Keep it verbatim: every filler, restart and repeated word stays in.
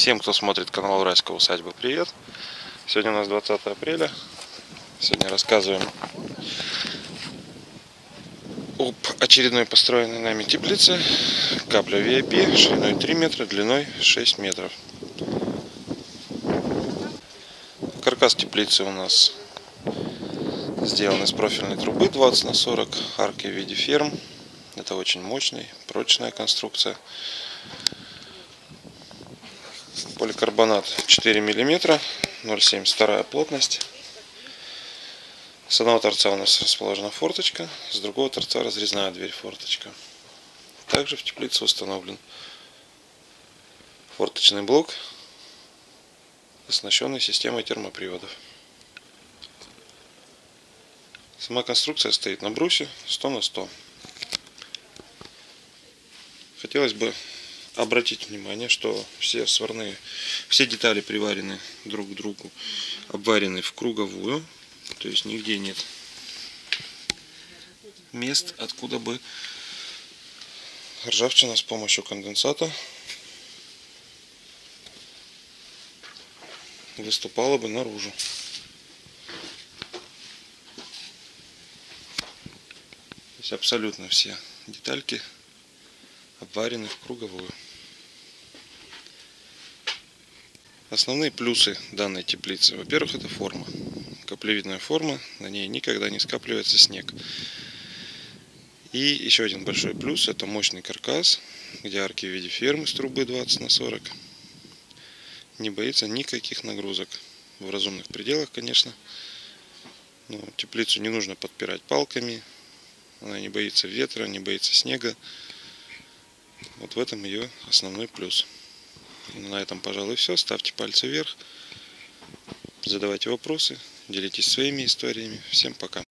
Всем, кто смотрит канал Уральская усадьба, привет! Сегодня у нас двадцатое апреля. Сегодня рассказываем об очередной построенной нами теплице. Капля ви ай пи шириной три метра, длиной шесть метров. Каркас теплицы у нас сделан из профильной трубы двадцать на сорок, арки в виде ферм. Это очень мощная, прочная конструкция. Поликарбонат четыре миллиметра, ноль целых семь десятых, вторая плотность. С одного торца у нас расположена форточка, с другого торца разрезная дверь форточка. Также в теплице установлен форточный блок, оснащенный системой термоприводов. Сама конструкция стоит на брусе сто на сто. Хотелось бы обратить внимание, что все сварные, все детали приварены друг к другу, обварены в круговую, то есть нигде нет мест, откуда бы ржавчина с помощью конденсата выступала бы наружу. То есть абсолютно все детальки обварены в круговую. Основные плюсы данной теплицы. Во-первых, это форма. Каплевидная форма, на ней никогда не скапливается снег. И еще один большой плюс — это мощный каркас, где арки в виде фермы с трубы двадцать на сорок. Не боится никаких нагрузок. В разумных пределах, конечно. Но теплицу не нужно подпирать палками. Она не боится ветра, не боится снега. Вот в этом ее основной плюс. На этом, пожалуй, все. Ставьте пальцы вверх, задавайте вопросы, делитесь своими историями. Всем пока!